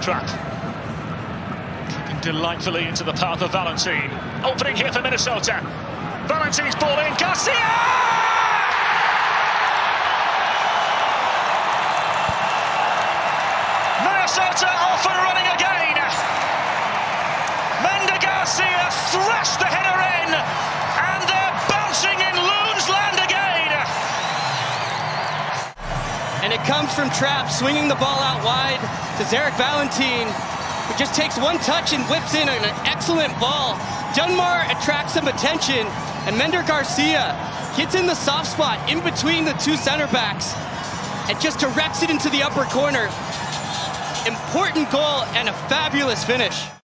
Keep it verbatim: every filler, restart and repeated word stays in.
Trapp. Keeping delightfully into the path of Valentin. Opening here for Minnesota. Valentin's ball in. García! Minnesota off and running again. Mender García thrashed the header in, and they're bouncing in Loons land again. And it comes from Trapp, swinging the ball out wide to Zarek Valentin, who just takes one touch and whips in an excellent ball. Dunmar attracts some attention, and Mender García gets in the soft spot in between the two center backs and just directs it into the upper corner. Important goal and a fabulous finish.